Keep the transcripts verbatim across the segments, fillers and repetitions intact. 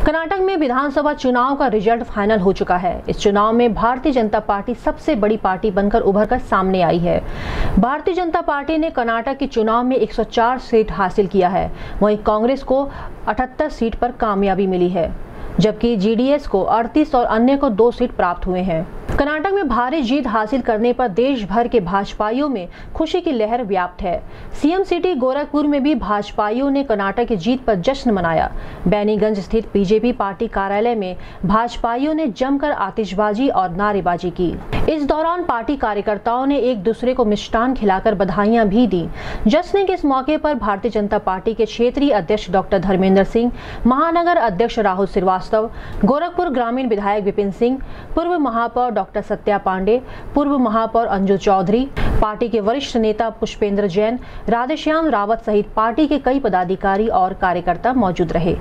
कर्नाटक में विधानसभा चुनाव का रिजल्ट फाइनल हो चुका है। इस चुनाव में भारतीय जनता पार्टी सबसे बड़ी पार्टी बनकर उभरकर सामने आई है। भारतीय जनता पार्टी ने कर्नाटक के चुनाव में एक सौ चार सीट हासिल किया है, वहीं कांग्रेस को अठहत्तर सीट पर कामयाबी मिली है, जबकि जीडीएस को अड़तीस और अन्य को दो सीट प्राप्त हुए हैं। कर्नाटक में भारी जीत हासिल करने पर देश भर के भाजपाइयों में खुशी की लहर व्याप्त है। सीएम सिटी गोरखपुर में भी भाजपाइयों ने कर्नाटक की जीत पर जश्न मनाया। बैनीगंज स्थित बीजेपी पार्टी कार्यालय में भाजपाइयों ने जमकर आतिशबाजी और नारेबाजी की। इस दौरान पार्टी कार्यकर्ताओं ने एक दूसरे को मिष्टान खिलाकर बधाइयां भी दी। जश्न के इस मौके पर भारतीय जनता पार्टी के क्षेत्रीय अध्यक्ष डॉक्टर धर्मेंद्र सिंह, महानगर अध्यक्ष राहुल श्रीवास्तव, गोरखपुर ग्रामीण विधायक विपिन सिंह, पूर्व महापौर डॉक्टर सत्या पांडे, पूर्व महापौर अंजू चौधरी, पार्टी के वरिष्ठ नेता पुष्पेंद्र जैन, राधेश्याम रावत सहित पार्टी के कई पदाधिकारी और कार्यकर्ता मौजूद रहे।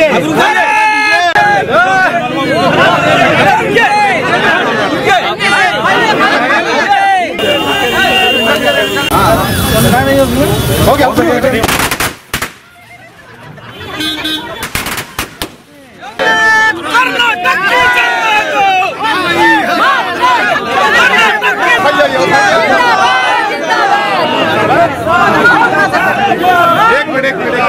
एक मिनट एक मिनट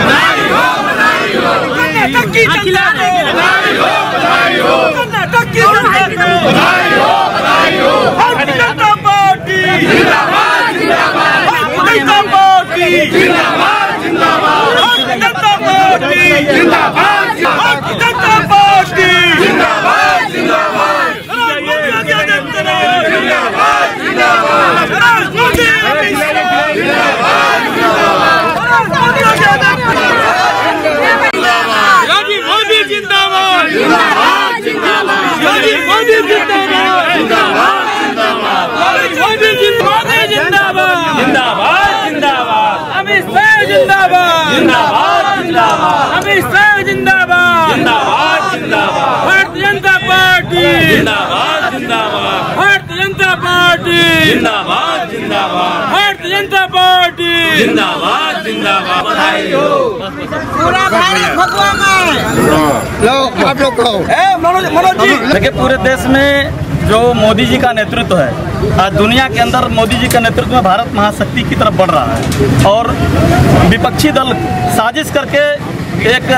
भारतीय जनता पार्टी जिंदाबाद जिंदाबाद भारतीय जनता पार्टी जिंदाबाद जिंदाबाद भारतीय जनता पार्टी जिंदाबाद जिंदाबाद बधाई हो। पूरा भारत भगवा में लो आप लोग कहो। मनोज मनोज जी देखिए, पूरे देश में जो मोदी जी का नेतृत्व है, आज दुनिया के अंदर मोदी जी का नेतृत्व में भारत महाशक्ति की तरफ बढ़ रहा है और विपक्षी दल साजिश करके एक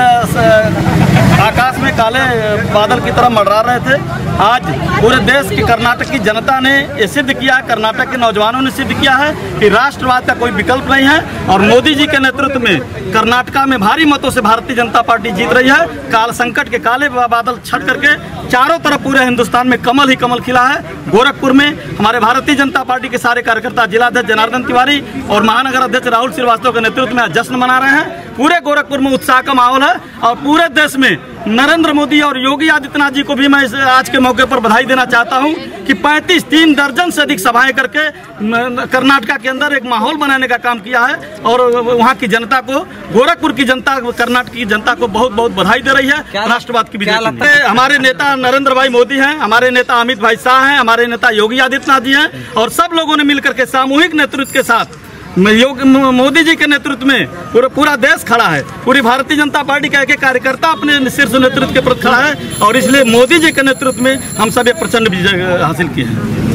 आकाश में काले बादल की तरह मंडरा रहे थे। आज पूरे देश की कर्नाटक की जनता ने ये सिद्ध किया है, कर्नाटक के नौजवानों ने सिद्ध किया है कि राष्ट्रवाद का कोई विकल्प नहीं है और मोदी जी के नेतृत्व में कर्नाटका में भारी मतों से भारतीय जनता पार्टी जीत रही है। काल संकट के काले बादल छट करके चारों तरफ पूरे हिंदुस्तान में कमल ही कमल खिला है। गोरखपुर में हमारे भारतीय जनता पार्टी के सारे कार्यकर्ता, जिलाध्यक्ष जनार्दन तिवारी और महानगर अध्यक्ष राहुल श्रीवास्तव के नेतृत्व में जश्न मना रहे हैं। पूरे गोरखपुर में उत्साह का माहौल है और पूरे देश में नरेंद्र मोदी और योगी आदित्यनाथ जी को भी मैं आज के मौके पर बधाई देना चाहता हूं कि पैंतीस तीन दर्जन से अधिक सभाएं करके कर्नाटका के अंदर एक माहौल बनाने का काम किया है और वहां की जनता को, गोरखपुर की जनता, कर्नाटक की जनता को बहुत बहुत बधाई दे रही है। राष्ट्रवाद की विजय। हमारे नेता नरेंद्र भाई मोदी हैं, हमारे नेता अमित भाई शाह हैं, हमारे नेता योगी आदित्यनाथ जी हैं और सब लोगों ने मिलकर के सामूहिक नेतृत्व के साथ मोदी जी के नेतृत्व में पूरा पूरा देश खड़ा है। पूरी भारतीय जनता पार्टी का एक कार्यकर्ता अपने शीर्ष नेतृत्व के प्रति खड़ा है और इसलिए मोदी जी के नेतृत्व में हम सब एक प्रचंड विजय हासिल किए हैं।